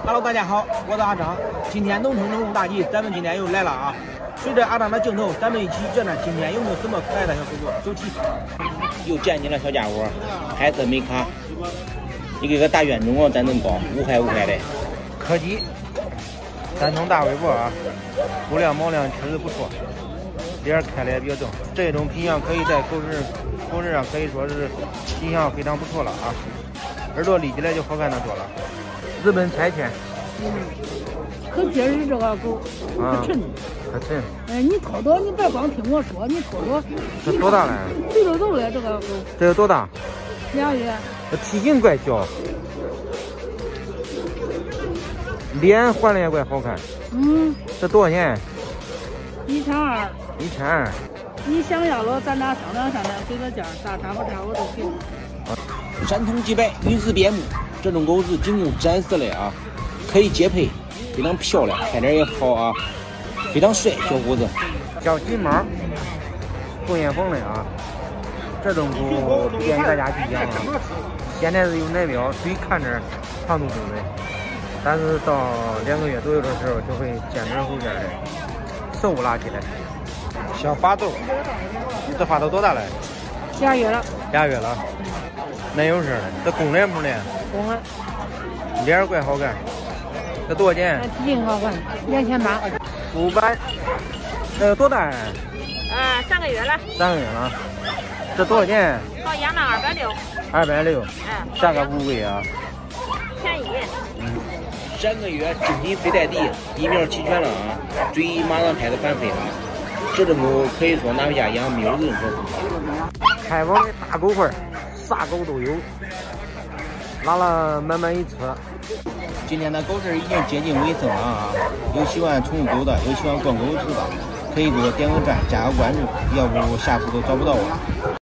Hello， 大家好，我是阿张。今天农村农务大集，咱们今天又来了啊！随着阿张的镜头，咱们一起转转今天有没有什么可爱的小水果。走起！又见你了，小家伙，彩色美卡，一个大圆种啊，咱能包，无害的。柯基，3层大尾巴啊，骨量毛量确实不错，脸开的也比较正。这种品相可以在狗市上可以说是形象非常不错了啊，耳朵立起来就好看的多了。日本柴犬， 可结实这个狗，可沉。 可沉。 你偷偷，你别光听我说，你偷偷。 这多大了？ 肥溜溜的这个狗。 这有多大 2月。 这体型怪小，脸换的也怪好看。这多少钱 ？1200。 1200。 你想要了，咱俩商量，给个价，差不差我都给。 山东几百女子边牧，这种狗是经过展示的啊，可以接配，非常漂亮，看点也好啊，非常帅，小伙子。小金毛，凤眼凤的啊，这种狗不建议大家去养啊。现在是有奶膘，嘴看着长度中的，但是到2个月左右的时候就会见点后边的瘦拉起来。小法斗，这法斗多大了 2月了。 2月了。奶油色的，这公的母的？ 公的。 脸怪好看。这多少钱？ 体型好看，2800。 500。这有多大呀 ？3个月了。 3个月了。这多少钱？ 好养了 260。价格不贵啊。 便宜。 3个月真皮非带地，疫苗齐全了啊，嘴马上开始反飞了。这种狗可以说拿回家养没有任何风险。开放的大狗块，啥狗都有，拉了满满一车。今天的狗市已经接近尾声了啊！有喜欢宠物狗的，有喜欢逛狗市的，可以给我点个赞，加个关注，要不下次都找不到我。